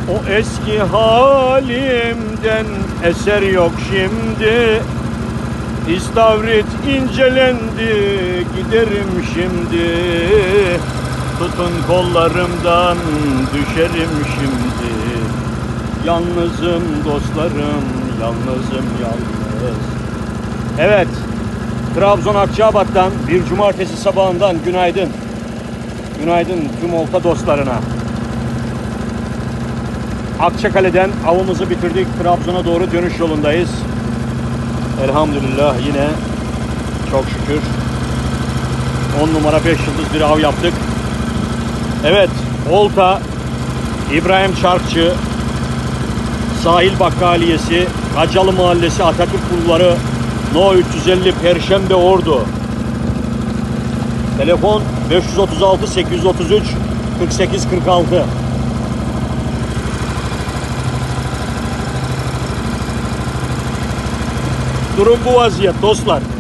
O eski halimden eser yok şimdi. İstavrit incelendi, giderim şimdi. Tutun kollarımdan, düşerim şimdi. Yalnızım dostlarım, yalnızım yalnız. Evet, Trabzon Akçabat'tan bir cumartesi sabahından günaydın. Günaydın tüm olta dostlarına. Akçakale'den avımızı bitirdik. Trabzon'a doğru dönüş yolundayız. Elhamdülillah yine çok şükür 10 numara 5 yıldız bir av yaptık. Evet, olta İbrahim Çarkçı, Sahil Bakkaliyesi, Kacalı Mahallesi, Atatürk Bulvarı, No 350, Perşembe, Ordu. Telefon 536 833 48 46. Durum bu vaziyet dostlar.